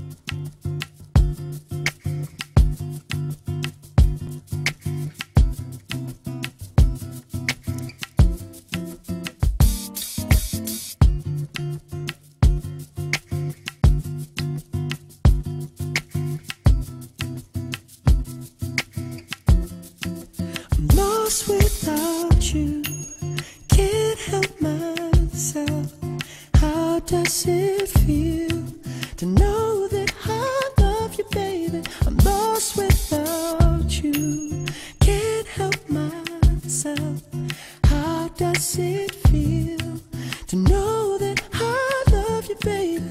Lost without you, can't help myself. How does it feel to know that I love you, baby? I'm lost without you, can't help myself. How does it feel to know that I love you, baby?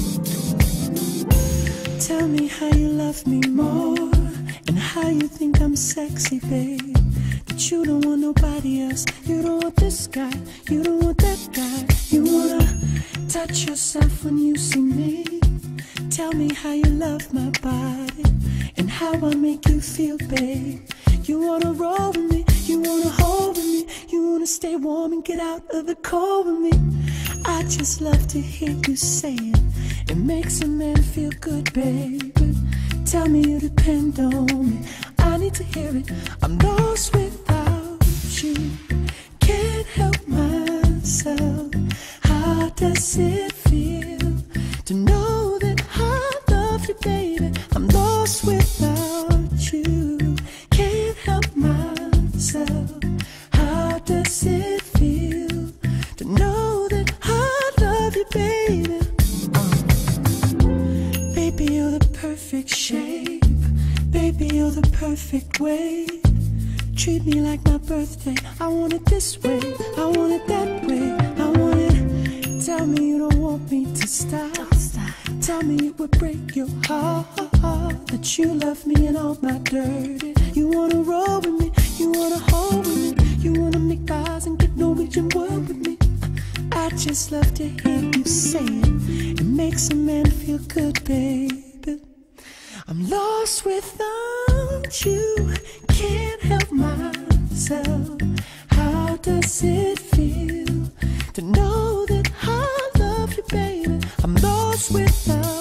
Tell me how you love me more, and how you think I'm sexy, babe. That you don't want nobody else. You don't want this guy, you don't want that guy. You wanna touch yourself when you see me. Tell me how you love my body, and how I make you feel, babe. You wanna roll with me, you wanna hold with me, you wanna stay warm and get out of the cold with me. I just love to hear you say it. It makes a man feel good, baby. Tell me you depend on me, I need to hear it. I'm lost without you, can't help myself. How does it feel to know that I love you, baby? I'm lost without you, can't help myself. How does it feel to know that I love you, baby? Baby, you're the perfect shape. Baby, you're the perfect way. Treat me like my birthday. I want it this way, I want it that way. I want it. Tell me you don't want me to stop. Tell me it would break your heart that you love me and all my dirty. You wanna roll with me, you wanna hold with me, you wanna make eyes and get Norwegian word with me. I just love to hear you say it. It makes a man feel good, baby. I'm lost without you, can't help myself. How does it feel to know that I love you, baby? I'm lost without